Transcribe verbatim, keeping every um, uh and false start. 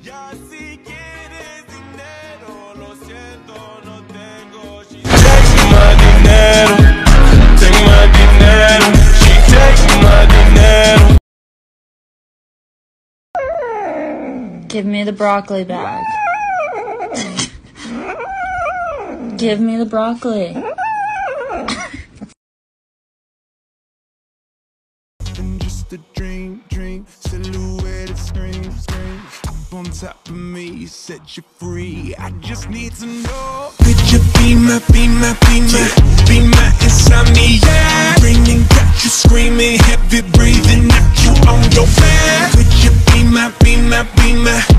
Ya si quieres dinero, lo siento, no tengo. She takes my dinero, take my dinero. She takes my dinero. Give me the broccoli bag. Give me the broccoli. And just a dream, dream, silhouette of scream, scream. Up on top of me, set you free. I just need to know. Could you be my, be my, be my, be my insomnia? Ringing, got you screaming, heavy breathing, knock you on your back. Could you be my, be my, be my?